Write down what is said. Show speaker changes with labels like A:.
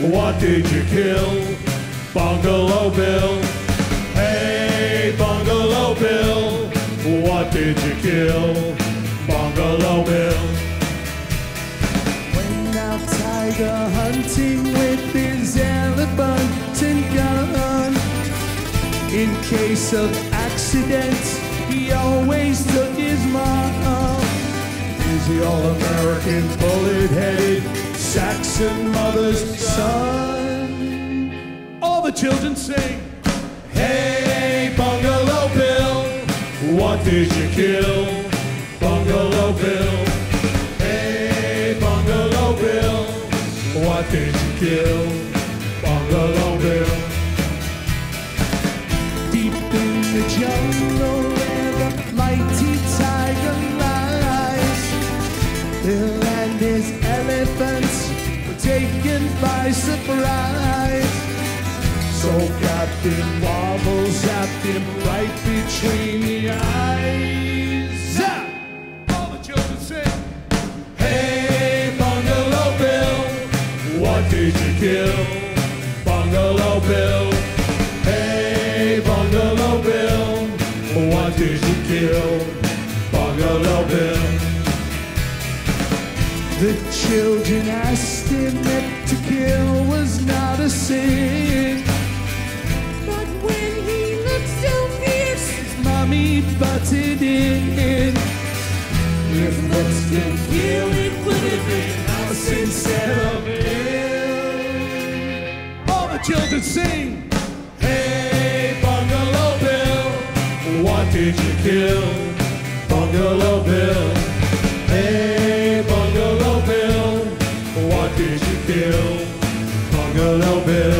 A: what did you kill? Bungalow Bill. Hey, Bungalow Bill, what did you kill? Bungalow Bill.
B: Went out tiger hunting with his elephant and gun. In case of accidents, he always took his mom. He's the all-American bullet-headed Saxon mother's son. All the children sing.
A: Hey, Bungalow Bill, what did you kill? Bungalow Bill. Hey, Bungalow Bill, what did you kill? Bungalow Bill.
B: Deep in the jungle where the mighty tiger lies, Bill and his elephants were taken by surprise. So Captain Marvel zapped him right between the eyes. Zap! All the children sing.
A: Hey, Bungalow Bill, what did you kill? Bungalow Bill. Hey, Bungalow Bill, what did you kill? Bungalow Bill.
B: The children asked him if to kill was not a sin. But when he looked so fierce, his mommy butted in. If looks could kill, it would have been us instead of him. All the children sing.
A: Hey, Bungalow Bill, what did you kill? Bungalow Bill. Hey, Bungalow Bill, what did you kill? Bungalow Bill.